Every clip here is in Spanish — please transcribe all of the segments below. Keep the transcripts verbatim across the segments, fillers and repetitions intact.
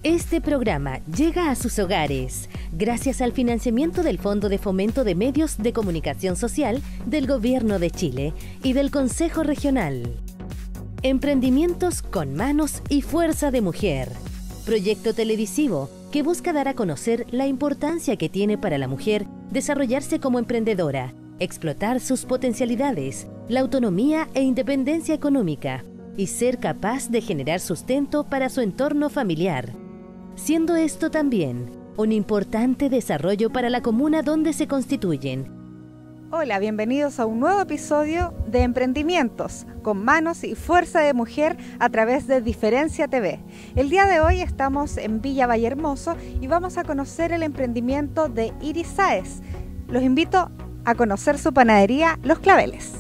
Este programa llega a sus hogares gracias al financiamiento del Fondo de Fomento de Medios de Comunicación Social del Gobierno de Chile y del Consejo Regional. Emprendimientos con manos y fuerza de mujer. Proyecto televisivo que busca dar a conocer la importancia que tiene para la mujer desarrollarse como emprendedora, explotar sus potencialidades, la autonomía e independencia económica y ser capaz de generar sustento para su entorno familiar, siendo esto también un importante desarrollo para la comuna donde se constituyen. Hola, bienvenidos a un nuevo episodio de Emprendimientos con manos y fuerza de mujer a través de Diferencia T V. El día de hoy estamos en Villa Vallehermoso y vamos a conocer el emprendimiento de Iris Sáez. Los invito a conocer su panadería Los Claveles.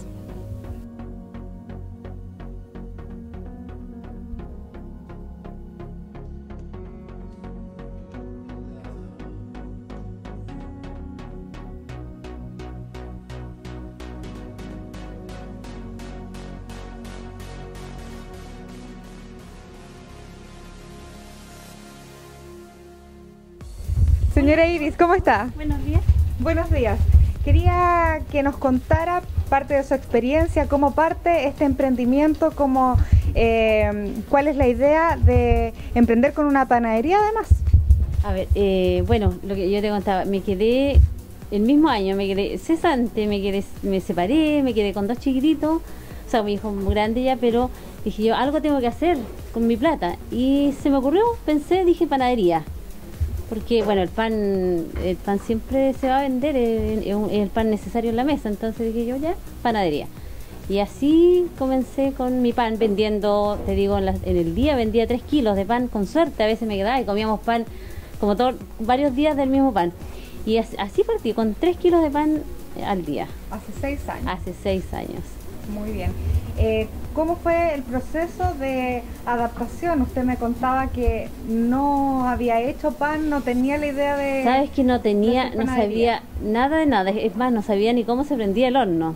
Señora Iris, ¿cómo está? Buenos días. Buenos días. Quería que nos contara parte de su experiencia, cómo parte este emprendimiento, cómo, eh, cuál es la idea de emprender con una panadería además. A ver, eh, bueno, lo que yo te contaba, me quedé el mismo año, me quedé cesante, me quedé, me separé, me quedé con dos chiquititos, o sea, mi hijo muy grande ya, pero dije yo, algo tengo que hacer con mi plata. Y se me ocurrió, pensé, dije panadería. Porque, bueno, el pan el pan siempre se va a vender, es, es, un, es el pan necesario en la mesa, entonces dije yo, ya, panadería. Y así comencé con mi pan, vendiendo, te digo, en, la, en el día vendía tres kilos de pan, con suerte, a veces me quedaba y comíamos pan, como todos, varios días del mismo pan. Y así, así partí, con tres kilos de pan al día. Hace seis años. Hace seis años. Muy bien. Eh, ¿Cómo fue el proceso de adaptación? Usted me contaba que no había hecho pan, no tenía la idea de... Sabes que no tenía, no sabía nada de nada, es más, no sabía ni cómo se prendía el horno.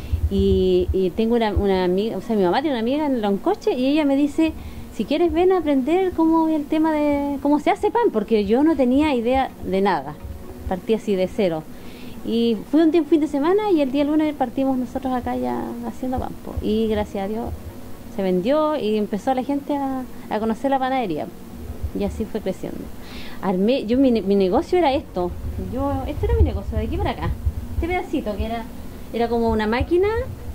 Y, y tengo una, una amiga, o sea, mi mamá tiene una amiga en Loncoche y ella me dice, si quieres ven a aprender cómo el tema de cómo se hace pan, porque yo no tenía idea de nada, partí así de cero. Y fue un, un fin de semana y el día lunes partimos nosotros acá ya haciendo pan. Y gracias a Dios se vendió y empezó la gente a, a conocer la panadería. Y así fue creciendo. Armé, yo mi, mi negocio era esto. Yo, este era mi negocio, de aquí para acá. Este pedacito que era, era como una máquina,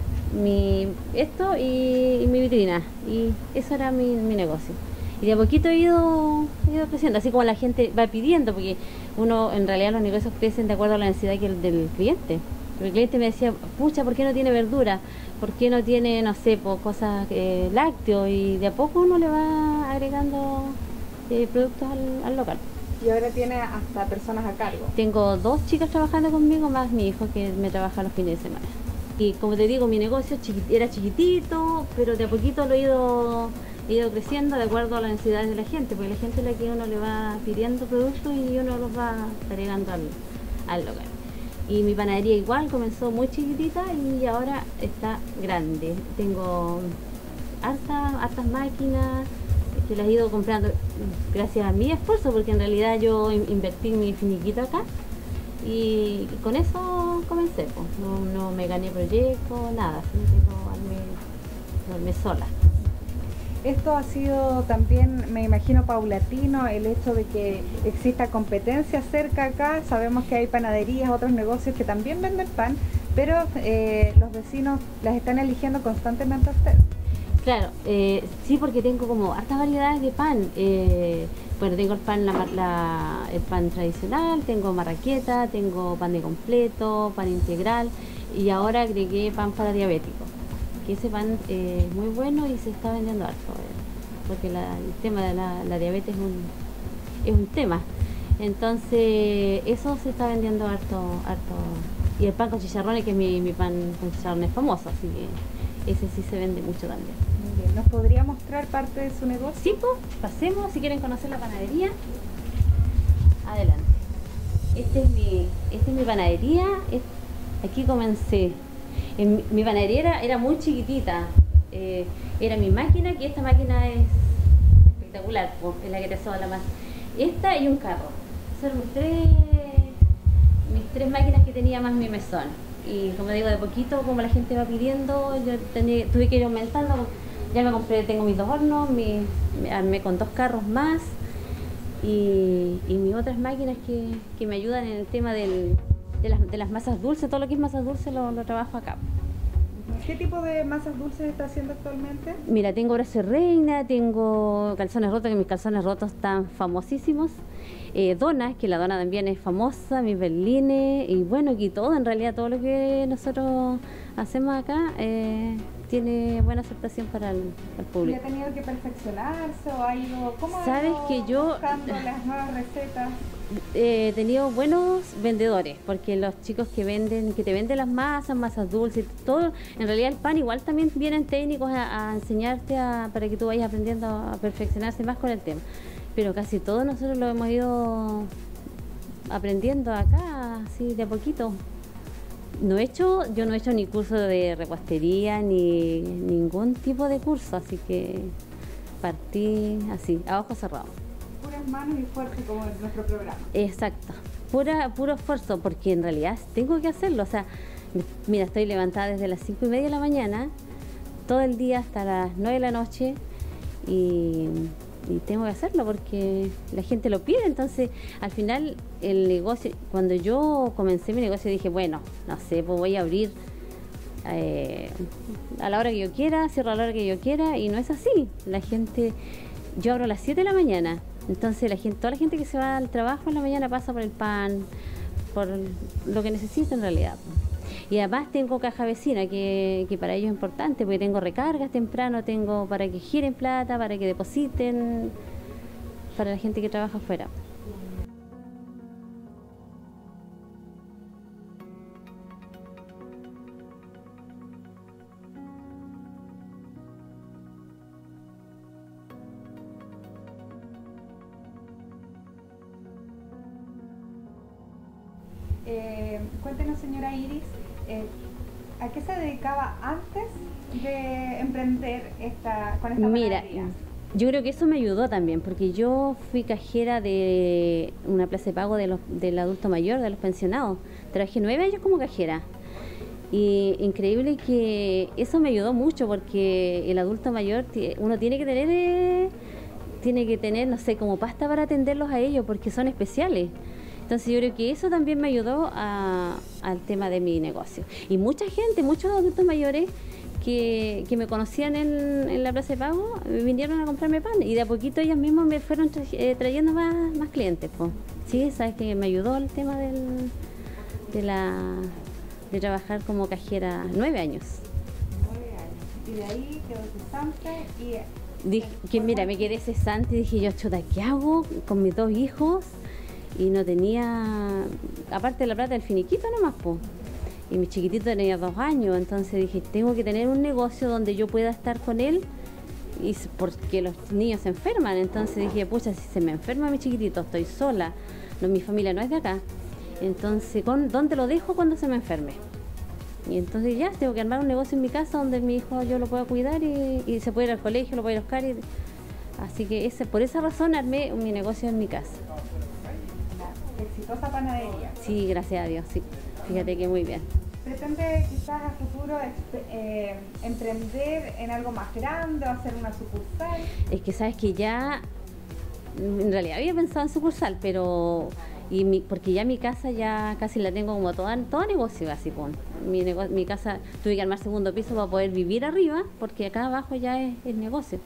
mi, esto y, y mi vitrina. Y eso era mi, mi negocio. Y de a poquito he ido, he ido creciendo, así como la gente va pidiendo, porque uno, en realidad los negocios crecen de acuerdo a la necesidad que el, del cliente. Pero el cliente me decía, pucha, ¿por qué no tiene verdura? ¿Por qué no tiene, no sé, pues, cosas eh, lácteos? Y de a poco uno le va agregando eh, productos al, al local. Y ahora tiene hasta personas a cargo. Tengo dos chicas trabajando conmigo, más mi hijo que me trabaja los fines de semana. Y como te digo, mi negocio chiquit, era chiquitito, pero de a poquito lo he ido... he ido creciendo de acuerdo a las necesidades de la gente, porque la gente es la que uno le va pidiendo productos y uno los va agregando al, al local. Y mi panadería igual comenzó muy chiquitita y ahora está grande. Tengo hartas, hartas máquinas que las he ido comprando gracias a mi esfuerzo, porque en realidad yo invertí mi finiquito acá y con eso comencé. Pues. No, no me gané proyectos, nada, sino que lo armé, lo armé sola. Esto ha sido también, me imagino, paulatino, el hecho de que exista competencia cerca acá. Sabemos que hay panaderías, otros negocios que también venden pan, pero eh, los vecinos las están eligiendo constantemente a ustedes. Claro, eh, sí, porque tengo como hartas variedades de pan. Eh, bueno, tengo el pan, la, la, el pan tradicional, tengo marraqueta, tengo pan de completo, pan integral y ahora agregué pan para diabéticos. Ese pan es eh, muy bueno y se está vendiendo harto, eh, porque la, el tema de la, la diabetes es un, es un tema. Entonces, eso se está vendiendo harto, harto. Y el pan con chicharrones, que es mi, mi pan con chicharrones famoso, así que ese sí se vende mucho también. Muy bien. ¿Nos podría mostrar parte de su negocio? Sí, pues, pasemos, si quieren conocer la panadería, adelante. Este es mi, este es mi panadería, es, aquí comencé. En, mi panadería era, era muy chiquitita, eh, era mi máquina, que esta máquina es espectacular, pues, es la que te soba la más. Esta y un carro. Son mis tres, mis tres máquinas que tenía más mi mesón. Y como digo, de poquito, como la gente va pidiendo, yo tenía, tuve que ir aumentando. Ya me compré, tengo mis dos hornos, mi, me armé con dos carros más y, y mis otras máquinas que, que me ayudan en el tema del, de, las, de las masas dulces. Todo lo que es masas dulces lo, lo trabajo acá. ¿Qué tipo de masas dulces está haciendo actualmente? Mira, tengo brazo de reina, tengo calzones rotos, que mis calzones rotos están famosísimos. Eh, donas, que la dona también es famosa, mis berlines, y bueno, aquí todo, en realidad todo lo que nosotros hacemos acá eh, tiene buena aceptación para el, el público. ¿Y ha tenido que perfeccionarse o ha ido, cómo ¿Sabes ha ido que yo, buscando las nuevas recetas? Eh, he tenido buenos vendedores, porque los chicos que venden, que te venden las masas, masas dulces, todo, en realidad el pan igual también vienen técnicos a, a enseñarte a, para que tú vayas aprendiendo a perfeccionarse más con el tema. Pero casi todo nosotros lo hemos ido aprendiendo acá, así de a poquito. No he hecho, yo no he hecho ni curso de repostería ni ningún tipo de curso, así que partí así, a ojos cerrados. Puras manos y fuerza como en nuestro programa. Exacto, pura, puro esfuerzo, porque en realidad tengo que hacerlo. O sea, mira, estoy levantada desde las cinco y media de la mañana, todo el día hasta las nueve de la noche, y, y tengo que hacerlo porque la gente lo pide. Entonces, al final, el negocio, cuando yo comencé mi negocio, dije, bueno, no sé, pues voy a abrir eh, a la hora que yo quiera, cierro a la hora que yo quiera, y no es así. La gente, yo abro a las siete de la mañana. Entonces la gente, toda la gente que se va al trabajo en la mañana pasa por el pan, por lo que necesita en realidad. Y además tengo caja vecina, que, que para ellos es importante, porque tengo recargas temprano, tengo para que giren plata, para que depositen, para la gente que trabaja afuera. Eh, cuéntenos, señora Iris, eh, ¿a qué se dedicaba antes de emprender esta, con esta Mira, panadería? Yo creo que eso me ayudó también, porque yo fui cajera de una plaza de pago de los, del adulto mayor, de los pensionados. Trabajé nueve años como cajera. Y increíble que eso me ayudó mucho, porque el adulto mayor, uno tiene que tener, eh, tiene que tener, no sé, como pasta para atenderlos a ellos, porque son especiales. Entonces yo creo que eso también me ayudó a, al tema de mi negocio. Y mucha gente, muchos adultos mayores que, que me conocían en, en la plaza de pago, vinieron a comprarme pan. Y de a poquito ellos mismos me fueron tra eh, trayendo más, más clientes. Pues. Sí, sabes que me ayudó el tema del, de, la, de trabajar como cajera nueve años. Nueve años. Y de ahí quedó cesante y... Dije, que mira, me quedé cesante y dije yo, chuta, ¿qué hago con mis dos hijos? Y no tenía, aparte de la plata del finiquito nomás, po. Y mi chiquitito tenía dos años, entonces dije, tengo que tener un negocio donde yo pueda estar con él, y porque los niños se enferman. Entonces dije, pucha, si se me enferma mi chiquitito, estoy sola, no, mi familia no es de acá, entonces, ¿con, ¿dónde lo dejo cuando se me enferme? Y entonces ya, tengo que armar un negocio en mi casa donde mi hijo yo lo pueda cuidar y, y se puede ir al colegio, lo puede ir a buscar. Y, así que ese, por esa razón armé mi negocio en mi casa. Exitosa panadería. Sí, gracias a Dios, sí. Fíjate que muy bien. ¿Pretende quizás a futuro eh, emprender en algo más grande o hacer una sucursal? Es que sabes que ya, en realidad había pensado en sucursal, pero, y mi, porque ya mi casa ya casi la tengo como toda, todo negocio así, pon. Mi, nego, mi casa tuve que armar segundo piso para poder vivir arriba, porque acá abajo ya es, es negocio.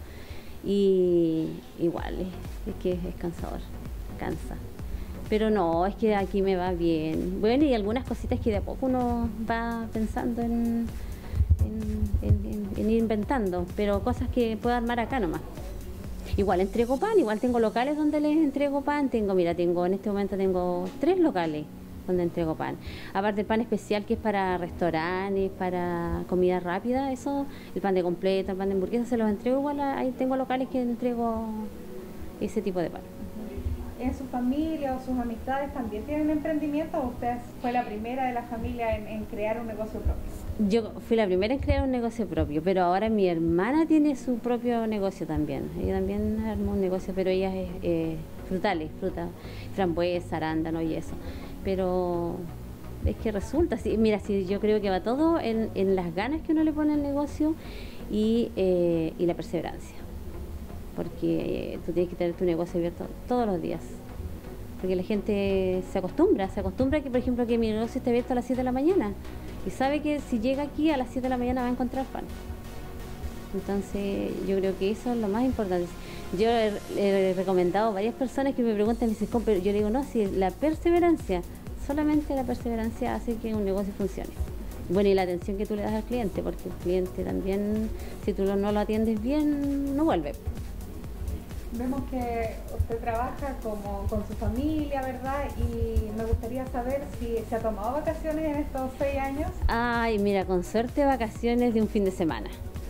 Y igual, es, es que es cansador, cansa. Pero no, es que aquí me va bien. Bueno, y algunas cositas que de a poco uno va pensando en, en, en, en ir inventando, pero cosas que puedo armar acá nomás. Igual entrego pan, igual tengo locales donde les entrego pan. Tengo, mira, tengo en este momento tengo tres locales donde entrego pan. Aparte el pan especial que es para restaurantes, para comida rápida, eso, el pan de completo, el pan de hamburguesa, se los entrego igual, a, ahí tengo locales que entrego ese tipo de pan. en su familia o sus amistades también tienen emprendimiento o usted fue la primera de la familia en, en crear un negocio propio? Yo fui la primera en crear un negocio propio, pero ahora mi hermana tiene su propio negocio también. Ella también armó un negocio, pero ella es eh, frutales, fruta, frambuesa, arándano y eso. Pero es que resulta, sí, mira, sí, yo creo que va todo en, en las ganas que uno le pone al negocio y, eh, y la perseverancia. Porque eh, tú tienes que tener tu negocio abierto todos los días. Porque la gente se acostumbra, se acostumbra que, por ejemplo, que mi negocio esté abierto a las siete de la mañana. Y sabe que si llega aquí a las siete de la mañana va a encontrar pan. Entonces yo creo que eso es lo más importante. Yo he, he recomendado a varias personas que me preguntan, me dicen, pero yo le digo, no, si la perseverancia, solamente la perseverancia hace que un negocio funcione. Bueno, y la atención que tú le das al cliente, porque el cliente también, si tú no lo atiendes bien, no vuelve. Vemos que usted trabaja como con su familia, ¿verdad? Y me gustaría saber si se ha tomado vacaciones en estos seis años. Ay, mira, con suerte vacaciones de un fin de semana,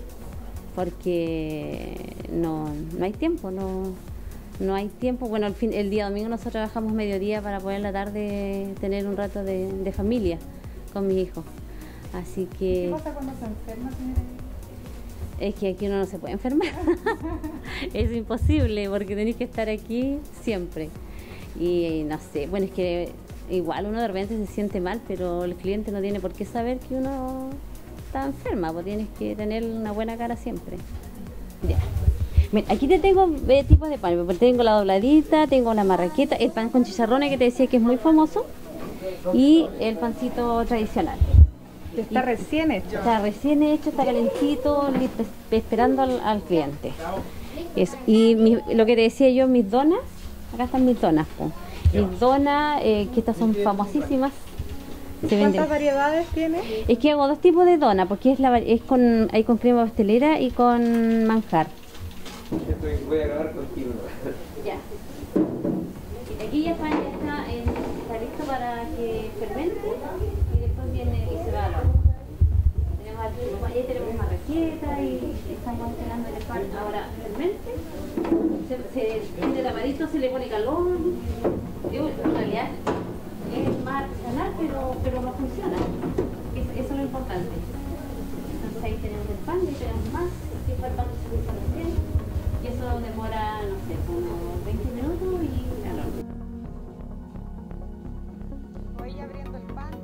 porque no, no hay tiempo, no, no hay tiempo. Bueno, el, fin, el día domingo nosotros trabajamos mediodía para poder en la tarde tener un rato de, de familia con mis hijos. Así que... ¿Qué pasa cuando se enferma, señora? Es que aquí uno no se puede enfermar. Es imposible porque tenés que estar aquí siempre. Y no sé, bueno, es que igual uno de repente se siente mal, pero el cliente no tiene por qué saber que uno está enferma, pues tienes que tener una buena cara siempre. Ya. Mira, aquí te tengo eh, tipos de pan. Tengo la dobladita, tengo la marraqueta, el pan con chicharrones que te decía que es muy famoso y el pancito tradicional. Está y recién hecho. Está recién hecho, está calentito, listo, esperando al, al cliente. Eso. Y mi, lo que te decía yo, mis donas, acá están mis donas. Po. Mis donas, eh, que estas son famosísimas. Se ¿Cuántas variedades tiene? Es que hago dos tipos de dona, porque es, la, es con, hay con crema pastelera y con manjar. Voy a grabar contigo. Ya. Aquí ya está, ya está, eh, está listo para que fermente. Viene y se va al horno. Tenemos aquí, ahí tenemos marraqueta y estamos esperando el pan ahora fermente. Se, se tiene tapadito, se le pone calor. Yo, en realidad es más artesanal, pero, pero no funciona. Es, eso es lo importante. Entonces ahí tenemos el pan, y tenemos más, que fue el pan que se hizo recién. Y eso demora, no sé, unos veinte minutos y al horno. Voy abriendo el pan.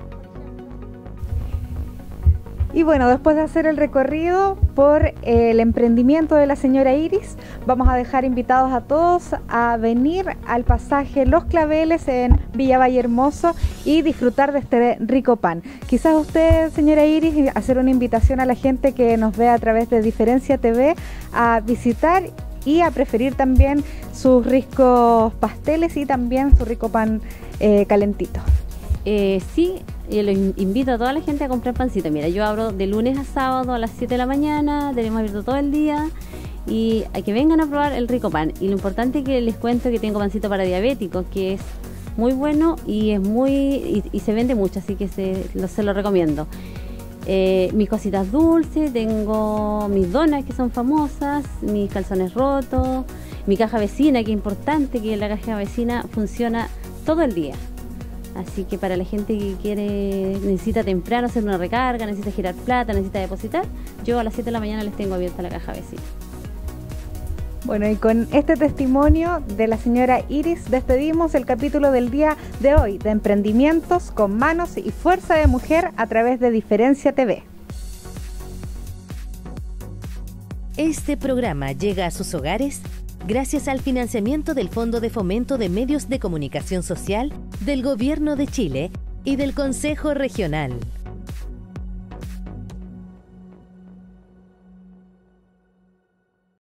Y bueno, después de hacer el recorrido por el emprendimiento de la señora Iris, vamos a dejar invitados a todos a venir al pasaje Los Claveles en Villa Valle Hermoso y disfrutar de este rico pan. Quizás usted, señora Iris, hacer una invitación a la gente que nos ve a través de Diferencia T V a visitar y a preferir también sus ricos pasteles y también su rico pan eh, calentito. Eh, sí, yo los invito a toda la gente a comprar pancito. Mira, yo abro de lunes a sábado a las siete de la mañana, tenemos abierto todo el día y a que vengan a probar el rico pan. Y lo importante es que les cuento que tengo pancito para diabéticos, que es muy bueno y es muy y, y se vende mucho, así que se lo, se lo recomiendo. Eh, mis cositas dulces, tengo mis donas que son famosas, mis calzones rotos, mi caja vecina, que es importante, que la caja vecina funciona todo el día. Así que para la gente que quiere, necesita temprano hacer una recarga, necesita girar plata, necesita depositar, yo a las siete de la mañana les tengo abierta la caja vecina. Bueno, y con este testimonio de la señora Iris despedimos el capítulo del día de hoy de Emprendimientos con Manos y Fuerza de Mujer a través de Diferencia T V. Este programa llega a sus hogares gracias al financiamiento del Fondo de Fomento de Medios de Comunicación Social del Gobierno de Chile y del Consejo Regional.